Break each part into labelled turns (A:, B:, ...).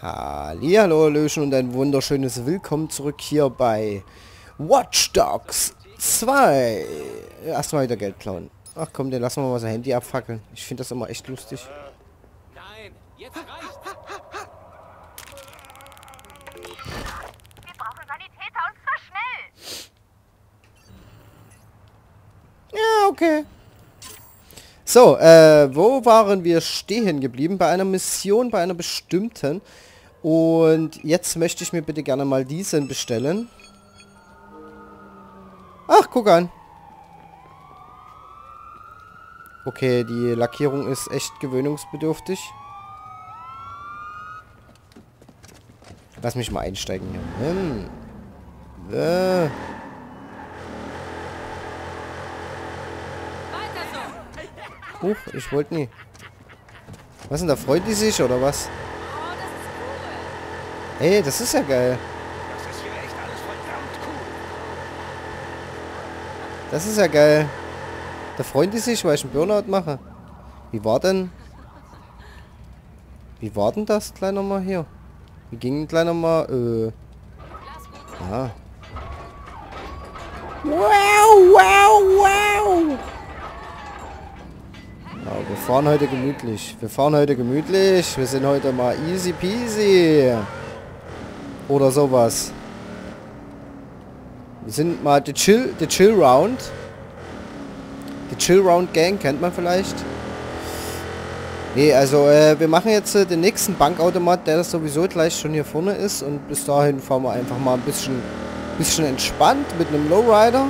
A: Hallihallo, Hallöchen und ein wunderschönes Willkommen zurück hier bei Watch Dogs 2. Erstmal wieder Geld klauen. Ach komm, den lassen wir mal sein Handy abfackeln. Ich finde das immer echt lustig.
B: Nein, jetzt reicht's.
C: Wir brauchen Sanitäter und zwar schnell.
A: Ja, okay. So, wo waren wir stehen geblieben? Bei einer Mission, bei einer bestimmten. Und jetzt möchte ich mir bitte gerne mal diesen bestellen. Ach, guck an. Okay, die Lackierung ist echt gewöhnungsbedürftig. Lass mich mal einsteigen hier. Huch, ich wollte nie. Was denn, da freut die sich, oder was? Ey, das ist ja geil.
B: Das ist hier echt alles verdammt cool.
A: Das ist ja geil. Da freuen die sich, weil ich einen Burnout mache. Wie war denn das, kleiner mal hier? Wie ging kleiner mal, Ah. Wow, wow, wow. Ja, wir fahren heute gemütlich. Wir sind heute mal easy peasy. Oder sowas. Wir sind mal the Chill Round. Die Chill Round Gang kennt man vielleicht. Nee, also wir machen jetzt den nächsten Bankautomat, der sowieso gleich schon hier vorne ist. Und bis dahin fahren wir einfach mal ein bisschen entspannt mit einem Lowrider.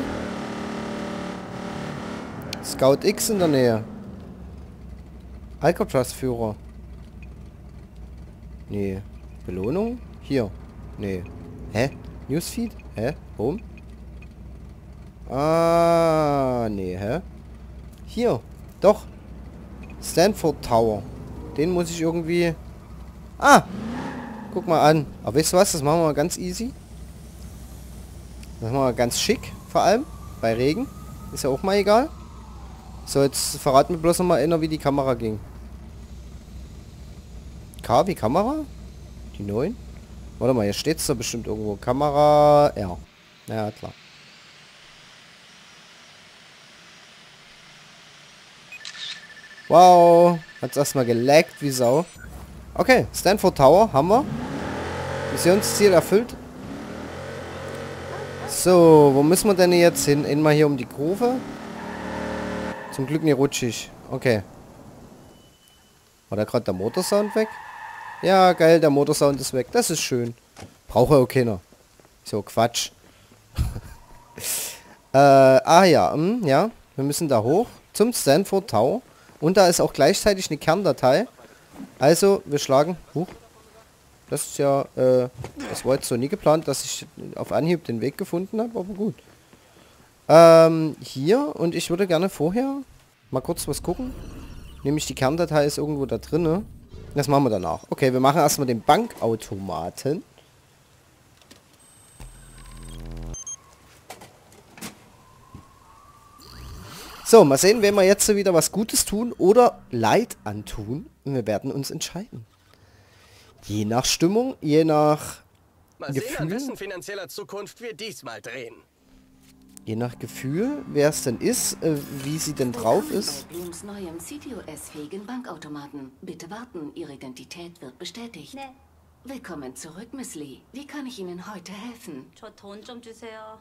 A: Scout X in der Nähe. Alcatraz-Führer. Nee. Belohnung? Hier. Nee. Hä? Newsfeed? Hä? Home? Ah, nee, hä? Hier. Doch. Stanford Tower. Den muss ich irgendwie... Ah! Guck mal an. Aber weißt du was? Das machen wir mal ganz easy. Das machen wir mal ganz schick. Vor allem. Bei Regen. Ist ja auch mal egal. So, jetzt verraten wir bloß noch mal einer, wie die Kamera ging. K wie Kamera? Die 9? Warte mal, hier steht es da bestimmt irgendwo. Kamera R. Ja, klar. Wow. Hat's erstmal gelaggt wie Sau. Okay, Stanford Tower haben wir. Missionsziel erfüllt. So, wo müssen wir denn jetzt hin? Einmal hier um die Kurve. Zum Glück nicht rutschig. Okay. War da gerade der Motorsound weg? Ja, geil, der Motorsound ist weg. Das ist schön. Braucht ja auch keiner. So, Quatsch. Ja, ja. Wir müssen da hoch. Zum Stanford Tower. Und da ist auch gleichzeitig eine Kerndatei. Also, wir schlagen... Das ist ja... das war jetzt so nie geplant, dass ich auf Anhieb den Weg gefunden habe, aber gut. Hier. Und ich würde gerne vorher mal kurz was gucken. Nämlich die Kerndatei ist irgendwo da drinne. Das machen wir danach. Okay, wir machen erstmal den Bankautomaten. So, mal sehen, wenn wir jetzt wieder was Gutes tun oder Leid antun. Und wir werden uns entscheiden. Je nach Stimmung, je nach
B: Mal sehen, an
A: Gefühl.
B: wessen finanzieller Zukunft wir diesmal drehen.
A: Je nach Gefühl, wer es denn ist, wie sie denn drauf ist.
D: Bei Blooms neuem CTOS-fähigen Bankautomaten. Bitte warten, Ihre Identität wird bestätigt.
E: 네,
D: Willkommen zurück, Miss Lee. Wie kann ich Ihnen heute helfen?
E: 저 돈 좀 주세요.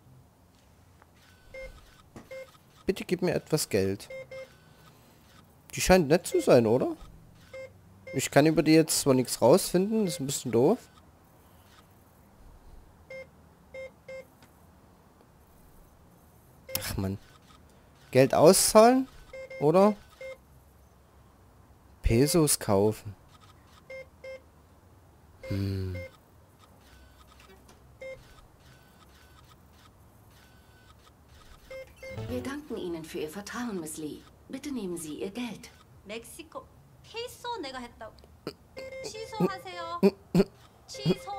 A: Bitte gib mir etwas Geld. Die scheint nett zu sein, oder? Ich kann über die jetzt zwar nichts rausfinden, das ist ein bisschen doof. Ach man. Geld auszahlen? Oder? Pesos kaufen.
D: Wir danken Ihnen für Ihr Vertrauen, Miss Lee. Bitte nehmen Sie Ihr Geld.
E: 멕시코 페이소 내가 했다고. 취소하세요. 취소.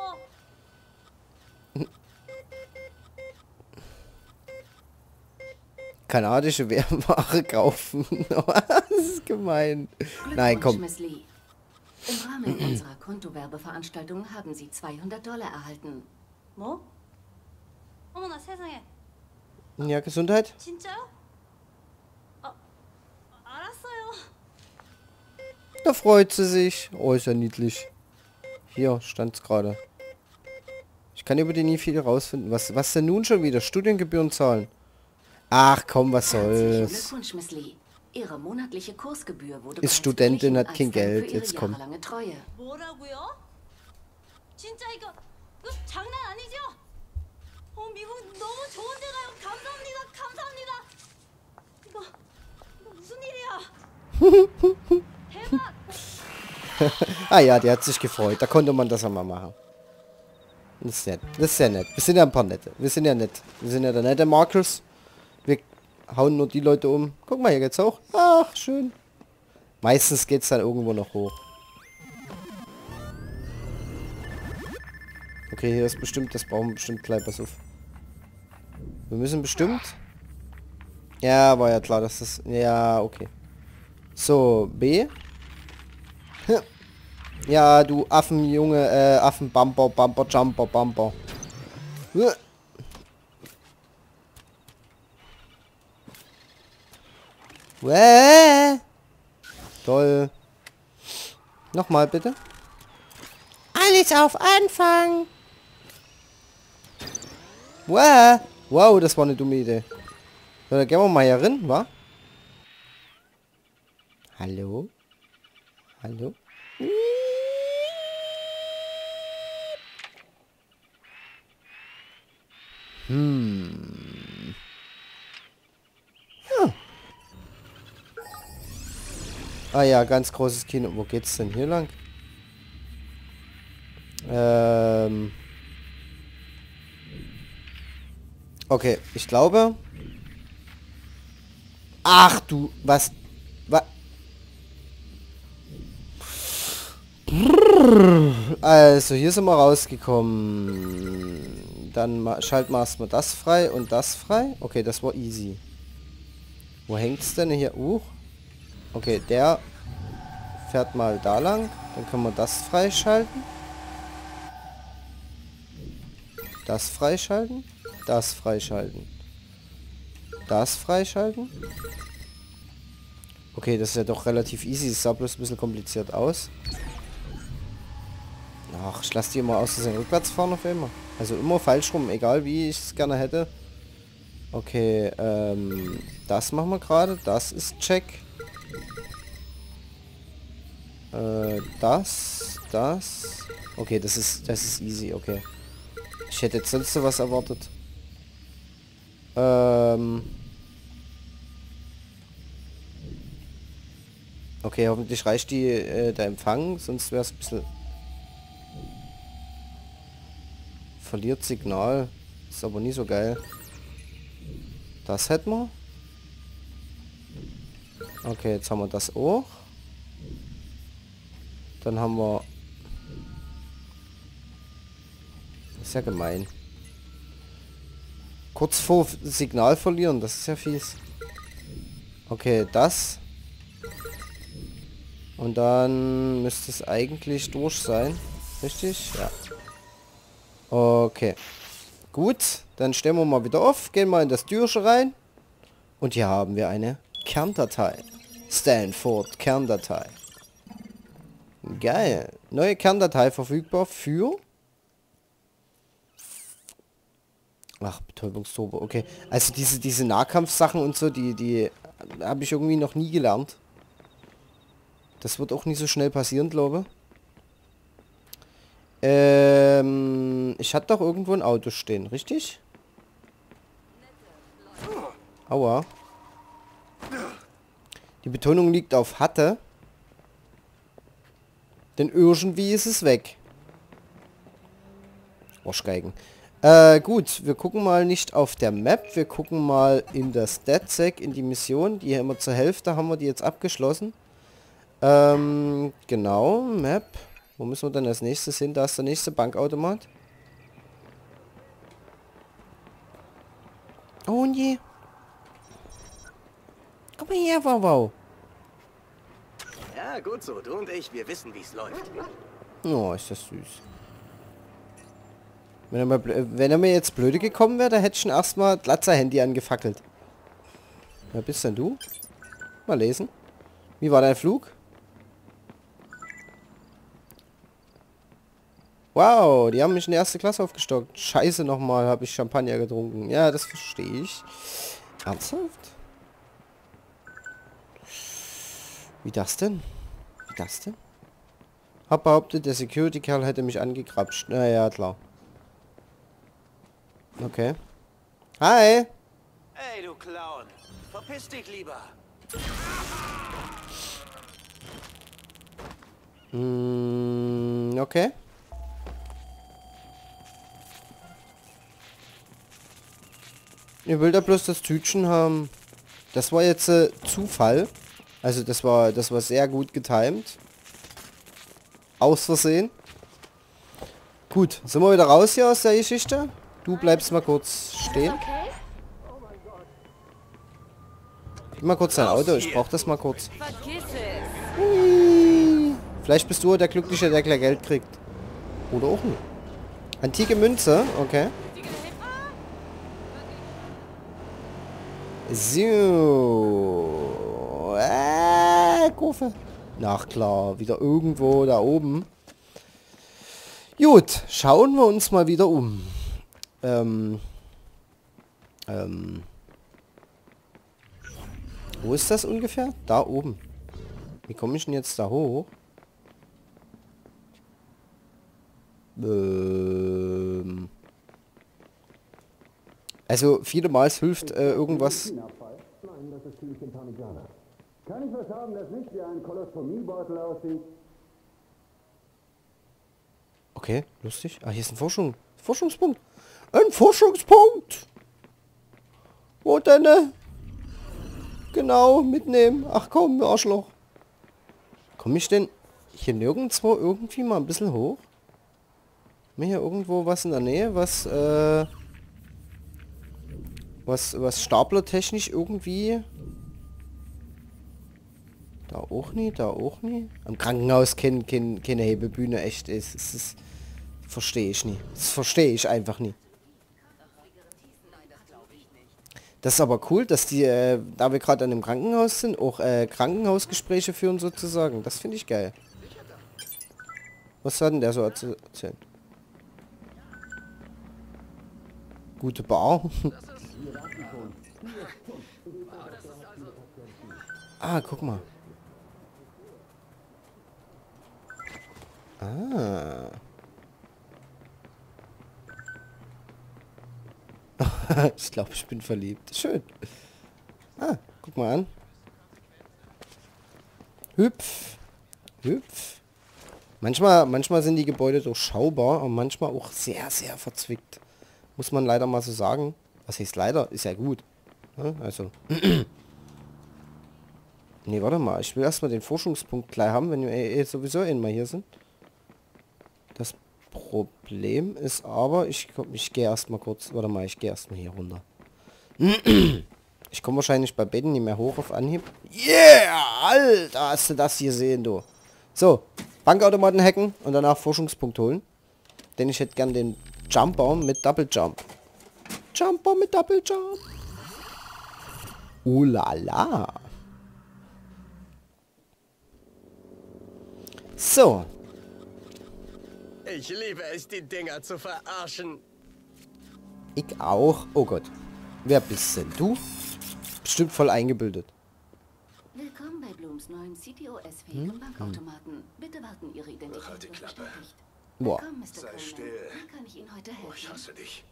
A: Kanadische Wehrware kaufen. Das ist gemein. Nein,
D: Glückwunsch,
A: komm.
D: Miss Lee. Im Rahmen unserer Kontowerbeveranstaltung haben Sie $200 erhalten.
E: 뭐? 어머나 세상에.
A: Ja, Gesundheit.
E: 진짜요? 알았어요.
A: Da freut sie sich. Oh, ist ja niedlich. Hier stand's gerade. Ich kann über die nie viel rausfinden. Was denn nun schon wieder? Studiengebühren zahlen. Ach komm, was
D: Herzlichen
A: soll's.
D: Glückwunsch, Miss Lee. Ihre monatliche Kursgebühr wurde
A: Ist
D: bereits
A: Studentin,
D: beglichen
A: hat
D: als
A: kein
D: Dank
A: Geld.
D: für Ihre
A: Jetzt komm.
D: jahrelange Treue.
E: 뭐라고요? 진짜 이거 장난 아니죠? 미국 너무 좋은 데 가요. 감사합니다. 감사합니다. 이거 무슨 일이야? 대박.
A: Ah ja, die hat sich gefreut. Da konnte man das einmal machen. Das ist nett. Das ist sehr nett. Wir sind ja ein paar Nette. Wir sind ja nett. Wir sind ja der nette Markers. Wir hauen nur die Leute um. Guck mal, hier geht's auch. Ach, schön. Meistens geht's dann irgendwo noch hoch. Okay, hier ist bestimmt, das brauchen wir bestimmt gleich. Pass auf. Wir müssen bestimmt... Ja, war ja klar, dass das... Ja, okay. So, B. Ja, du Affenjunge, Affenbumper, Bumper, Jumper, Bumper. Toll. Nochmal bitte. Alles auf Anfang. Wow, das war eine dumme Idee. So, dann gehen wir mal hier rein, wa? Hallo? Hallo? Ja. Ah ja, ganz großes Kino. Wo geht's denn hier lang? Okay, ich glaube... Ach du, was... Also, hier sind wir rausgekommen. Dann schalten wir erstmal das frei und das frei. Okay, das war easy. Wo hängt's denn hier? Okay, der fährt mal da lang. Dann können wir das freischalten. Das freischalten. Das freischalten. Das freischalten. Okay, das ist ja doch relativ easy. Es sah bloß ein bisschen kompliziert aus. Ach, ich lasse die immer aus Versehen rückwärts fahren auf immer. Also immer falsch rum, egal wie ich es gerne hätte. Okay, das machen wir gerade. Das ist Check. Das. Okay, das ist easy, okay. Ich hätte jetzt sonst so was erwartet. Okay, hoffentlich reicht der Empfang, sonst wäre es ein bisschen... Verliert Signal. Ist aber nie so geil. Das hätten wir. Okay, jetzt haben wir das auch. Dann haben wir... Das ist ja gemein. Kurz vor Signal verlieren, das ist ja fies. Okay, das. Und dann müsste es eigentlich durch sein. Richtig? Ja. Okay. Gut, dann stellen wir mal wieder auf, gehen mal in das Türchen rein. Und hier haben wir eine Kerndatei. Stanford Kerndatei. Geil. Neue Kerndatei verfügbar für... Ach, Betäubungsturbo, okay. Also diese Nahkampfsachen und so, die habe ich irgendwie noch nie gelernt. Das wird auch nicht so schnell passieren, glaube ich. Ich hatte doch irgendwo ein Auto stehen, richtig? Aua. Die Betonung liegt auf hatte. Denn irgendwie ist es weg. Arschgeigen. Gut, wir gucken mal nicht auf der Map. Wir gucken mal in das DedSec, in die Mission. Die immer zur Hälfte haben wir die jetzt abgeschlossen. Genau, Map. Wo müssen wir dann als nächstes hin? Da ist der nächste Bankautomat. Oh je. Komm mal her, wow.
B: Ja, gut so. Du und ich, wir wissen, wie es läuft.
A: Oh, ist das süß. Wenn er mir jetzt blöde gekommen wäre, da hätte ich ihn erstmal Glatzer-Handy angefackelt. Wer bist denn du? Mal lesen. Wie war dein Flug? Wow, die haben mich in die erste Klasse aufgestockt. Scheiße nochmal, habe ich Champagner getrunken. Ja, das verstehe ich. Ernsthaft? Wie das denn? Wie das denn? Hab behauptet, der Security-Kerl hätte mich angegrapscht. Naja, klar. Okay. Hi!
B: Ey, du Clown. Verpiss dich lieber.
A: Okay. Ihr wollt ja bloß das Tütchen haben. Das war jetzt Zufall. Also das war sehr gut getimt. Aus Versehen. Gut, sind wir wieder raus hier aus der Geschichte? Du bleibst mal kurz stehen. Gib mal kurz dein Auto, ich brauch das mal kurz. Hui. Vielleicht bist du der Glückliche, der gleich Geld kriegt. Oder auch nicht. Antike Münze, okay. So. Kurve. Na klar, wieder irgendwo da oben. Gut, schauen wir uns mal wieder um. Wo ist das ungefähr? Da oben. Wie komme ich denn jetzt da hoch? Also vielemals hilft irgendwas.
F: Kann ich was haben, das nicht wie ein Kolostomiebeutel aussieht?
A: Okay, lustig. Ah, hier ist ein Forschungspunkt. Ein Forschungspunkt! Wo denn? Genau, mitnehmen. Ach komm, Arschloch. Komme ich denn hier nirgendwo irgendwie mal ein bisschen hoch? Mir hier irgendwo was in der Nähe, was staplertechnisch irgendwie... Da auch nie, da auch nie. Am Krankenhaus keine Hebebühne, echt ist. Das verstehe ich nie. Das verstehe ich einfach nie. Das ist aber cool, dass die, da wir gerade an dem Krankenhaus sind, auch Krankenhausgespräche führen sozusagen. Das finde ich geil. Was hat denn der so erzählt? Gute Bar. Ah, guck mal. Ah. Ich glaube, ich bin verliebt. Schön. Ah, guck mal an. Hüpf. Hüpf. Manchmal sind die Gebäude durchschaubar und manchmal auch sehr, sehr verzwickt. Muss man leider mal so sagen. Was heißt leider? Ist ja gut. Ja, also. Nee, warte mal. Ich will erstmal den Forschungspunkt gleich haben, wenn wir sowieso einmal hier sind. Das Problem ist aber, ich gehe erstmal kurz, warte mal, ich gehe erstmal hier runter. Ich komme wahrscheinlich bei beiden nicht mehr hoch auf Anhieb. Yeah! Alter, hast du das hier sehen, du. So, Bankautomaten hacken und danach Forschungspunkt holen. Denn ich hätte gern den Jumper mit Double Jump. Jumper mit Double Jump. Oh la la. So.
B: Ich liebe es, die Dinger zu verarschen.
A: Ich auch. Oh Gott. Wer bist denn du? Bestimmt voll eingebildet.
D: Willkommen bei Blooms neuen CTOS-fähigen Bankautomaten. Bitte warten, Ihre Identität
B: Halt die
D: wird
B: Klappe.
D: bestätigt.
A: Boah.
D: Willkommen, Mr.
B: Sei
D: Coleman.
B: still.
D: Wie kann ich Ihnen heute helfen?
B: Ich hasse dich.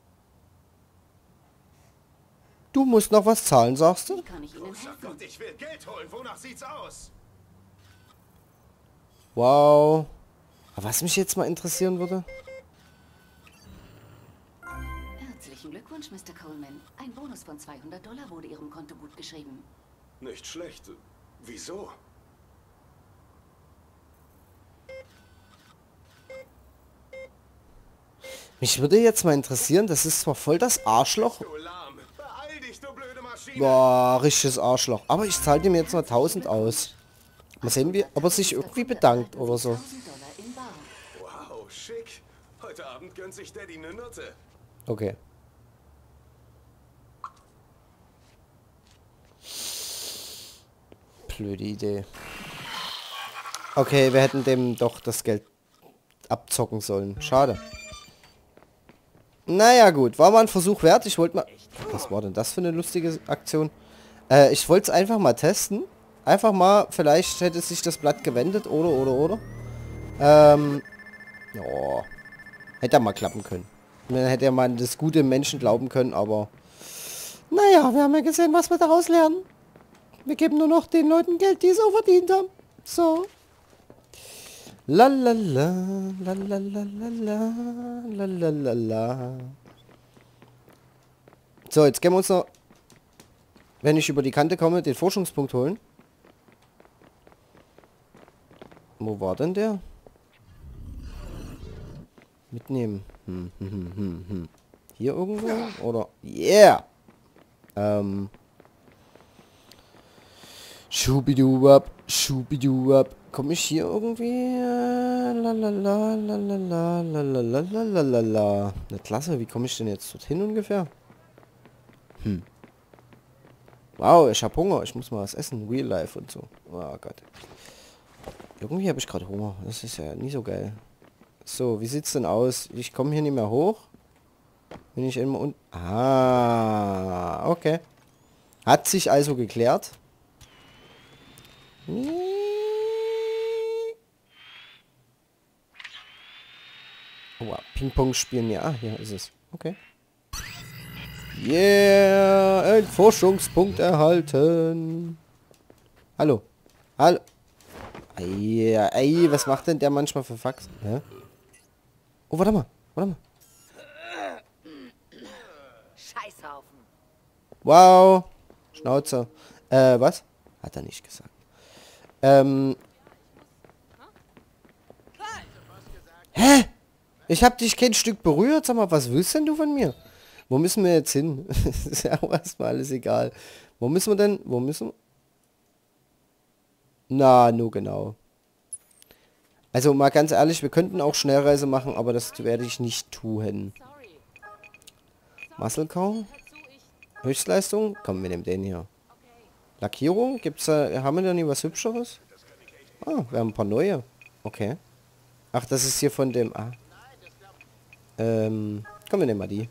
A: Du musst noch was zahlen, sagst du?
D: Wie kann ich Ihnen
B: Großer
D: helfen?
B: Gott, ich will Geld holen. Wonach sieht's aus?
A: Wow. Aber was mich jetzt mal interessieren würde...
D: Herzlichen Glückwunsch, Mr. Coleman. Ein Bonus von $200 wurde Ihrem Konto gut geschrieben.
B: Nicht schlecht. Wieso?
A: Mich würde jetzt mal interessieren, das ist zwar voll das Arschloch.
B: Du lahm. Beeil dich, du blöde Maschine.
A: Boah, richtiges Arschloch. Aber ich zahle dem jetzt mal 1000 aus. Mal sehen, ob er sich irgendwie bedankt oder so.
D: $1000 in bar.
B: Wow, schick. Heute Abend gönnt sich Daddy eine Nutte.
A: Okay. Blöde Idee. Okay, wir hätten dem doch das Geld abzocken sollen. Schade. Naja gut, war mal ein Versuch wert. Ich wollte mal... Was war denn das für eine lustige Aktion? Ich wollte es einfach mal testen. Einfach mal, vielleicht hätte sich das Blatt gewendet, oder. Ja. Hätte ja mal klappen können. Dann hätte ja mal an das gute Menschen glauben können, aber... Naja, wir haben ja gesehen, was wir daraus lernen. Wir geben nur noch den Leuten Geld, die es auch verdient haben. So. Lalala, lalalala, lalalala. So, jetzt gehen wir uns noch, wenn ich über die Kante komme, den Forschungspunkt holen. Wo war denn der? Mitnehmen. Hier irgendwo? Oder? Yeah! Schubiduab, Schubiduab. Komme ich hier irgendwie? Lalala, lalala, lalala, lalala. Na klasse, wie komme ich denn jetzt dorthin ungefähr? Wow, ich habe Hunger. Ich muss mal was essen. Real Life und so. Oh Gott. Irgendwie habe ich gerade Hunger. Das ist ja nie so geil. So, wie sieht's denn aus? Ich komme hier nicht mehr hoch. Bin ich immer unten. Ah, okay. Hat sich also geklärt. Oh, Ping-Pong spielen. Ja, hier ist es. Okay. Yeah, ein Forschungspunkt erhalten. Hallo. Hallo. Ey, was macht denn der manchmal für Faxen? Hä? Oh, warte mal.
G: Scheißhaufen.
A: Wow. Schnauze. Was? Hat er nicht gesagt. Hä? Ich hab dich kein Stück berührt. Sag mal, was willst denn du von mir? Wo müssen wir jetzt hin? Ist ja auch erstmal alles egal. Wo müssen wir denn? Na, nur genau. Also mal ganz ehrlich, wir könnten auch Schnellreise machen, aber das werde ich nicht tun. Muscle Car? Höchstleistung? Komm, wir nehmen den hier. Lackierung? Gibt's da, haben wir da nie was Hübscheres? Ah, wir haben ein paar neue. Okay. Ach, das ist hier von dem... Ah. Komm, wir nehmen mal die.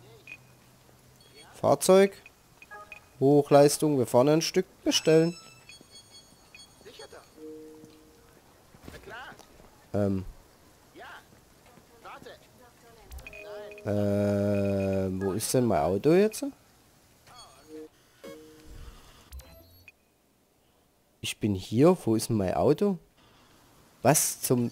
A: Fahrzeug. Hochleistung. Wir fahren ein Stück. Bestellen. Wo ist denn mein Auto jetzt? Ich bin hier. Wo ist denn mein Auto? Was zum...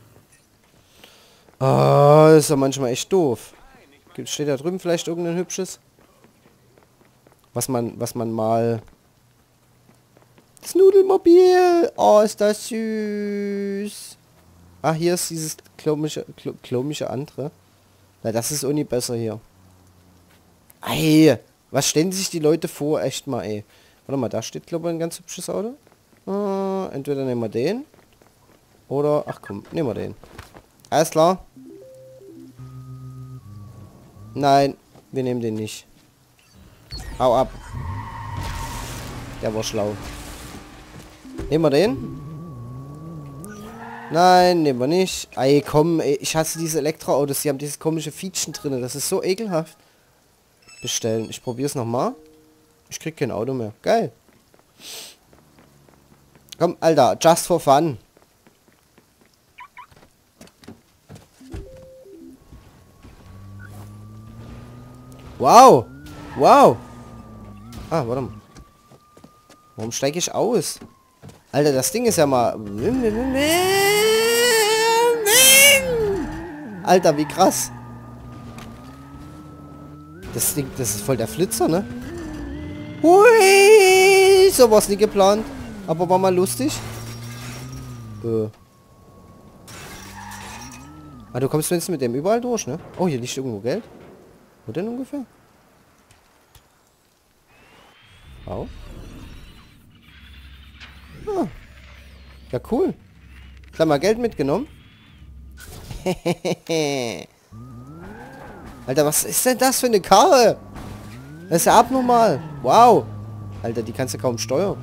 A: Oh, das ist ja manchmal echt doof. Steht da drüben vielleicht irgendein hübsches? Was man mal... Das Nudelmobil! Oh, ist das süß! Ah, hier ist dieses klomische andere. Na, das ist auch nie besser hier. Ey, was stellen sich die Leute vor? Echt mal, ey. Warte mal, da steht, glaube ich, ein ganz hübsches Auto. Entweder nehmen wir den. Oder, ach komm, nehmen wir den. Alles klar. Nein, wir nehmen den nicht. Hau ab. Der war schlau. Nehmen wir den? Nein, nehmen wir nicht. Ey, komm, ey, ich hasse diese Elektroautos. Die haben dieses komische Fietschen drin. Das ist so ekelhaft. Bestellen. Ich probiere es nochmal. Ich krieg kein Auto mehr. Geil. Komm, Alter. Just for fun. Wow. Wow. Ah, warte mal. Warum steige ich aus? Alter, das Ding ist ja mal... Alter, wie krass. Das Ding, das ist voll der Flitzer, ne? Hui! So war's nie geplant. Aber war mal lustig. Ah, du kommst jetzt mit dem überall durch, ne? Oh, hier liegt irgendwo Geld. Wo denn ungefähr? Wow. Ah. Ja, cool. Klar, mal Geld mitgenommen. Alter, was ist denn das für eine Karre? Das ist ja abnormal. Wow. Alter, die kannst du kaum steuern.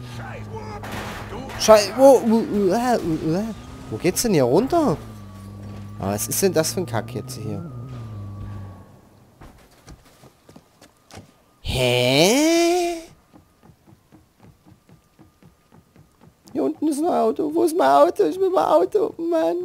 A: Wo geht's denn hier runter? Ah, was ist denn das für ein Kack jetzt hier? Hä? Hier unten ist ein Auto. Wo ist mein Auto? Ich will mein Auto. Mann.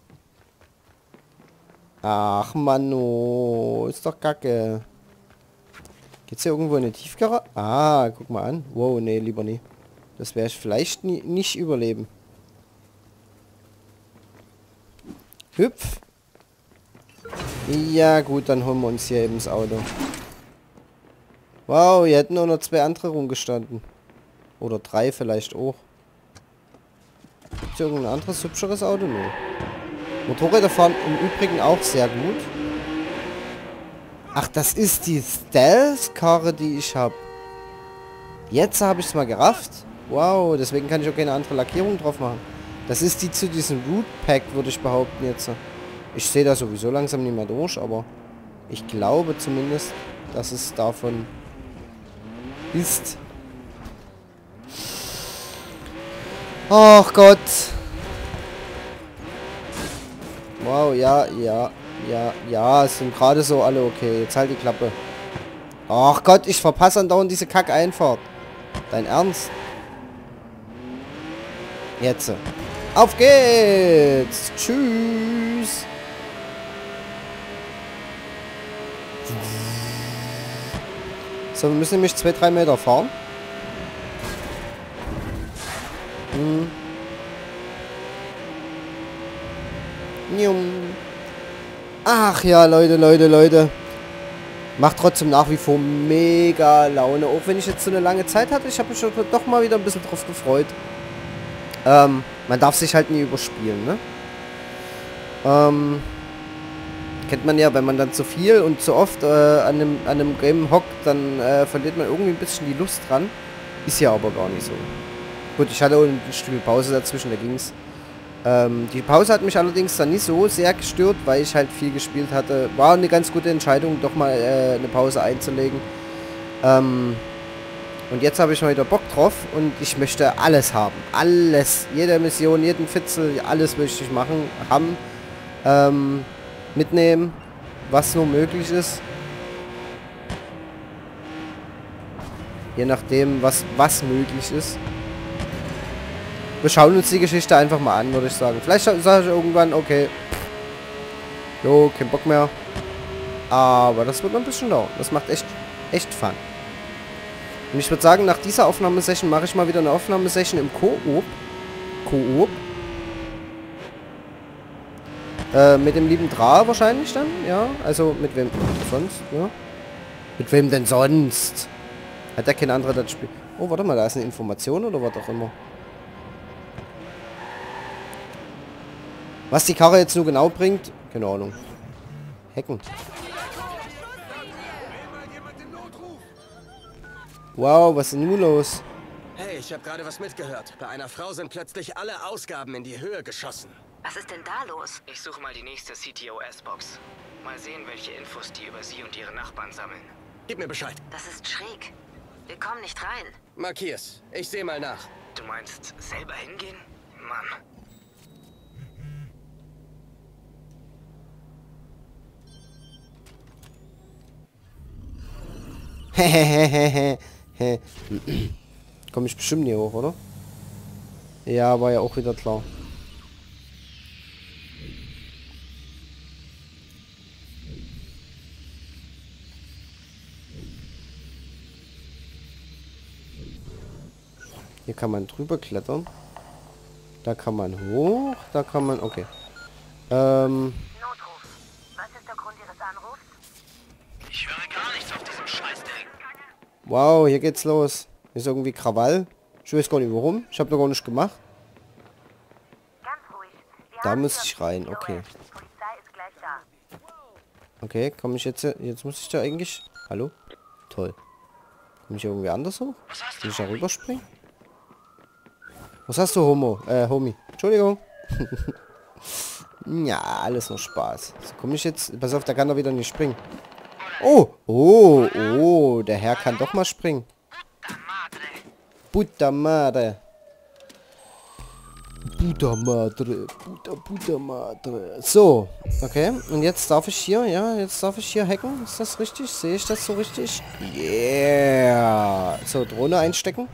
A: Ach, Mann, ist doch kacke. Geht's hier irgendwo in eine Tiefgarage? Ah, guck mal an. Wow, nee, lieber nie. Das werde ich vielleicht nicht überleben. Hüpf. Ja, gut, dann holen wir uns hier eben das Auto. Wow, hier hätten auch noch 2 andere rumgestanden. Oder 3 vielleicht auch. Gibt es irgendein anderes, hübscheres Auto? Nee. Motorräder fahren im Übrigen auch sehr gut. Ach, das ist die Stealth-Karre, die ich habe. Jetzt habe ich es mal gerafft. Wow, deswegen kann ich auch keine andere Lackierung drauf machen. Das ist die zu diesem Root Pack, würde ich behaupten jetzt. Ich sehe da sowieso langsam nicht mehr durch, aber ich glaube zumindest, dass es davon ist. Ach Gott. Wow, ja, es sind gerade so alle okay. Jetzt halt die Klappe. Ach Gott, ich verpasse andauernd diese Kack-Einfahrt. Dein Ernst? Jetzt. Auf geht's. Tschüss. So, wir müssen nämlich 2-3 Meter fahren. Ach ja, Leute. Macht trotzdem nach wie vor mega Laune. Auch wenn ich jetzt so eine lange Zeit hatte. Ich habe mich doch mal wieder ein bisschen drauf gefreut. Man darf sich halt nie überspielen, ne? Kennt man ja, wenn man dann zu viel und zu oft an einem Game hockt, dann verliert man irgendwie ein bisschen die Lust dran. Ist ja aber gar nicht so. Gut, ich hatte auch ein Stück Pause dazwischen, da ging's. Die Pause hat mich allerdings dann nicht so sehr gestört, weil ich halt viel gespielt hatte. War eine ganz gute Entscheidung, doch mal eine Pause einzulegen. Und jetzt habe ich mal wieder Bock drauf und ich möchte alles haben. Alles. Jede Mission, jeden Fitzel, alles möchte ich machen, haben, mitnehmen, was nur möglich ist. Je nachdem, was möglich ist. Wir schauen uns die Geschichte einfach mal an, würde ich sagen. Vielleicht sage ich irgendwann, okay, jo, kein Bock mehr. Aber das wird noch ein bisschen dauern. Das macht echt Fun. Und ich würde sagen, nach dieser Aufnahmesession mache ich mal wieder eine Aufnahmesession im Koop. Mit dem lieben Dra wahrscheinlich dann, ja. Also mit wem sonst, ja. Mit wem denn sonst? Hat der kein anderer das Spiel? Oh, warte mal, da ist eine Information oder was auch immer. Was die Karre jetzt nur genau bringt, keine Ahnung. Hacken. Wow, was ist denn nun los?
B: Hey, ich habe gerade was mitgehört. Bei einer Frau sind plötzlich alle Ausgaben in die Höhe geschossen.
G: Was ist denn da los?
H: Ich suche mal die nächste CTOS-Box. Mal sehen, welche Infos die über sie und ihre Nachbarn sammeln.
B: Gib mir Bescheid.
G: Das ist schräg. Wir kommen nicht rein.
B: Markier's. Ich sehe mal nach.
H: Du meinst, selber hingehen? Mann.
A: Komme ich bestimmt nie hoch, oder? Ja, war ja auch wieder klar. Hier kann man drüber klettern. Da kann man hoch. Da kann man... Okay.
C: Notruf. Was ist der Grund Ihres Anrufs?
H: Ich höre gar nichts auf diesem Scheißding.
A: Wow, hier geht's los. Hier ist irgendwie Krawall. Ich weiß gar nicht warum. Ich habe da gar nicht gemacht.
C: Ganz ruhig.
A: Da muss ich rein, okay.
C: Polizei ist gleich da.
A: Okay, komme ich jetzt... Jetzt muss ich da eigentlich... Hallo? Toll. Komme ich irgendwie anders hoch? Muss ich da rüberspringen? Was hast du, Homie? Entschuldigung. Ja, alles nur Spaß. So, komme ich jetzt... Pass auf, der kann doch wieder nicht springen. Oh, der Herr kann doch mal springen. Puta madre. Puta madre. Puta madre. So, okay. Und jetzt darf ich hier, ja, jetzt darf ich hier hacken. Ist das richtig? Sehe ich das so richtig? Yeah. So, Drohne einstecken.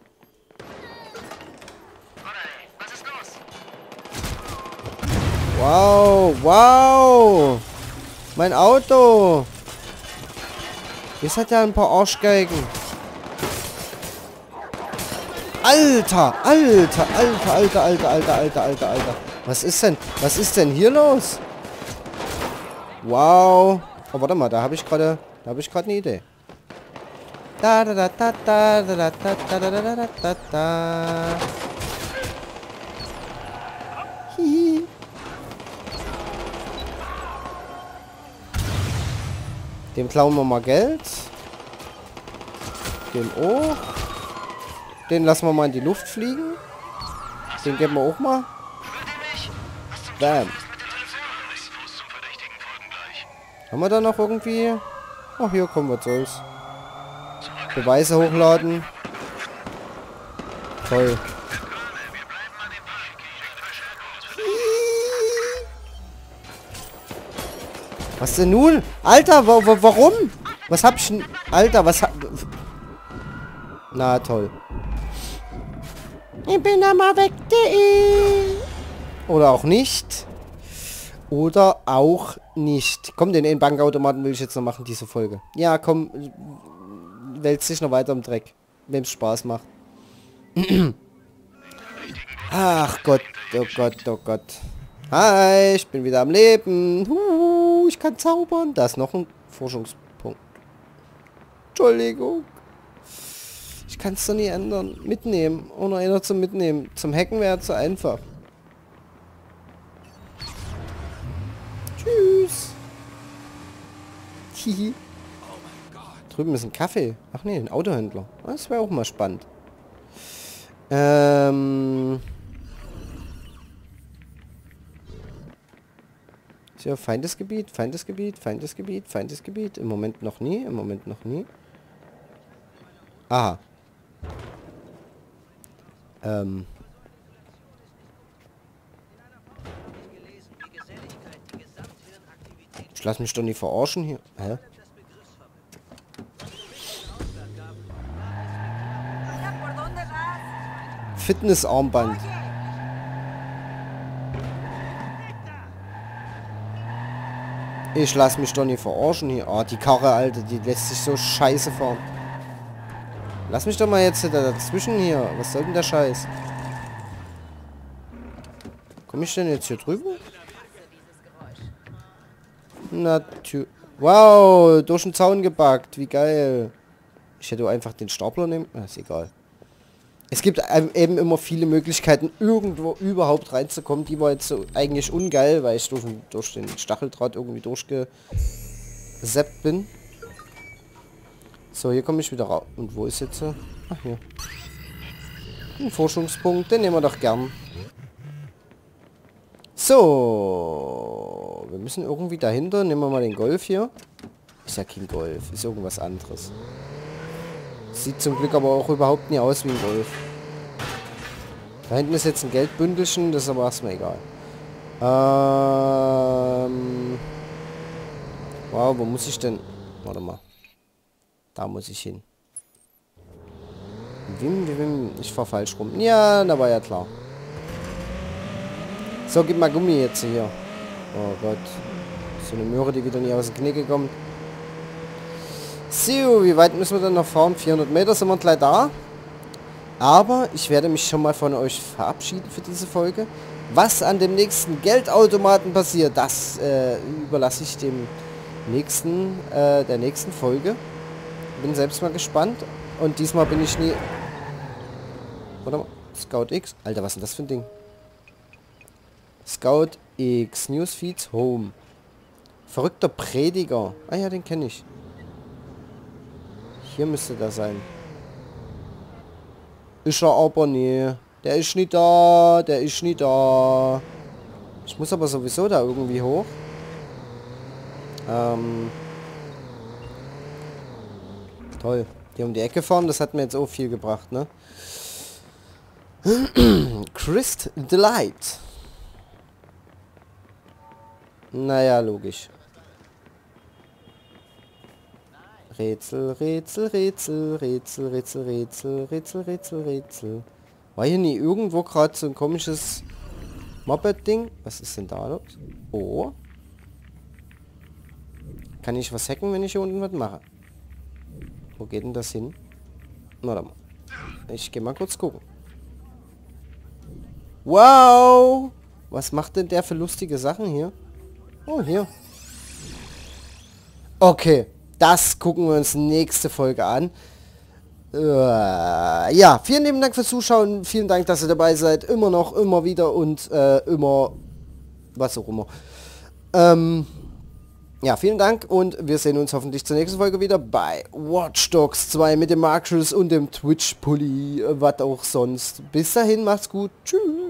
A: Wow. Mein Auto. Jetzt hat er ein paar Arschgeigen. Alter. Was ist denn hier los? Wow. Oh, warte mal, da habe ich gerade eine Idee. Hihi. Dem klauen wir mal Geld. Den auch. Den lassen wir mal in die Luft fliegen. Den geben wir auch mal. Bam. Haben wir da noch irgendwie... Ach, hier kommen wir zu. Beweise hochladen. Toll. Was denn nun? Alter, warum? Was hab ich denn... Alter, was hab... Na, toll. Ich bin einmal weg. Oder auch nicht. Oder auch nicht. Komm, den Bankautomaten will ich jetzt noch machen, diese Folge. Ja, komm. Wälzt sich noch weiter im Dreck. Wem es Spaß macht. Ach Gott, oh Gott, oh Gott. Hi, ich bin wieder am Leben. Ich kann zaubern. Da ist noch ein Forschungspunkt. Entschuldigung. Ich kann es doch nie ändern. Mitnehmen. Ohne einer zum Mitnehmen. Zum Hacken wäre zu einfach. Tschüss. Hihi. Drüben ist ein Kaffee. Ach nee, ein Autohändler. Das wäre auch mal spannend. So, Feindesgebiet. Im Moment noch nie. Aha. Ich lass mich doch nicht verarschen hier. Hä? Fitnessarmband. Ich lass mich doch nicht verarschen hier. Ah, die Karre, Alter, die lässt sich so scheiße fahren. Lass mich doch mal jetzt dazwischen hier. Was soll denn der Scheiß? Komme ich denn jetzt hier drüber? Natürlich. Wow, durch den Zaun gebackt. Wie geil. Ich hätte einfach den Stapler nehmen. Ist egal. Es gibt eben immer viele Möglichkeiten, irgendwo überhaupt reinzukommen. Die war jetzt so eigentlich ungeil, weil ich durch den Stacheldraht irgendwie durchgeseppt bin. So, hier komme ich wieder raus. Und wo ist jetzt? Ach, hier. Ein Forschungspunkt, den nehmen wir doch gern. So. Wir müssen irgendwie dahinter. Nehmen wir mal den Golf hier. Ist ja kein Golf. Ist irgendwas anderes. Sieht zum Glück aber auch überhaupt nie aus wie ein Golf. Da hinten ist jetzt ein Geldbündelchen. Das ist aber erstmal egal. Wow, wo muss ich denn... Warte mal. Da muss ich hin. Ich fahr falsch rum. Ja, da war ja klar. So, gib mal Gummi jetzt hier. Oh Gott. So eine Möhre, die wieder nicht aus dem Knicke kommt. So, wie weit müssen wir denn noch fahren? 400 Meter sind wir gleich da. Aber ich werde mich schon mal von euch verabschieden für diese Folge. Was an dem nächsten Geldautomaten passiert, das überlasse ich dem nächsten, der nächsten Folge. Bin selbst mal gespannt. Und diesmal bin ich nie... Warte mal. Scout X. Alter, was ist denn das für ein Ding? Scout X. Newsfeeds Home. Verrückter Prediger. Ah ja, den kenne ich. Hier müsste der sein. Ist er aber nie. Der ist nicht da. Der ist nicht da. Ich muss aber sowieso da irgendwie hoch. Toll. Hier um die Ecke fahren, das hat mir jetzt auch viel gebracht, ne? Christ Delight. Naja, logisch. Rätsel, Rätsel, Rätsel, Rätsel, Rätsel, Rätsel, Rätsel, Rätsel, Rätsel. War hier nie irgendwo gerade so ein komisches Moped-Ding? Was ist denn da los? Oh. Kann ich was hacken, wenn ich hier unten was mache? Wo geht denn das hin? Warte mal. Ich gehe mal kurz gucken. Wow! Was macht denn der für lustige Sachen hier? Oh, hier. Okay. Das gucken wir uns nächste Folge an. Ja, vielen lieben Dank fürs Zuschauen. Vielen Dank, dass ihr dabei seid. Immer noch, immer wieder und immer... Was auch immer. Ja, vielen Dank und wir sehen uns hoffentlich zur nächsten Folge wieder bei Watch Dogs 2 mit dem Marcus und dem Twitch-Pulli, was auch sonst. Bis dahin, macht's gut. Tschüss.